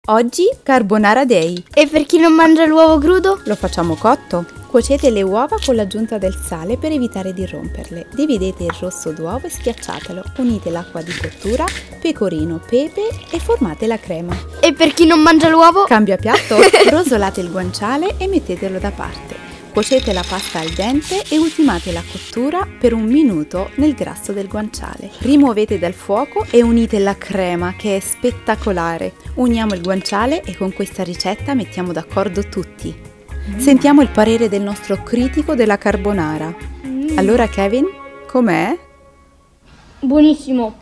Oggi Carbonara Day. E per chi non mangia l'uovo crudo? Lo facciamo cotto. Cuocete le uova con l'aggiunta del sale per evitare di romperle. Dividete il rosso d'uovo e schiacciatelo. Unite l'acqua di cottura, pecorino, pepe e formate la crema. E per chi non mangia l'uovo? Cambia piatto. Rosolate il guanciale e mettetelo da parte. Cuocete la pasta al dente e ultimate la cottura per 1 minuto nel grasso del guanciale. Rimuovete dal fuoco e unite la crema, che è spettacolare. Uniamo il guanciale e con questa ricetta mettiamo d'accordo tutti. Sentiamo il parere del nostro critico della carbonara. Allora Kevin, com'è? Buonissimo.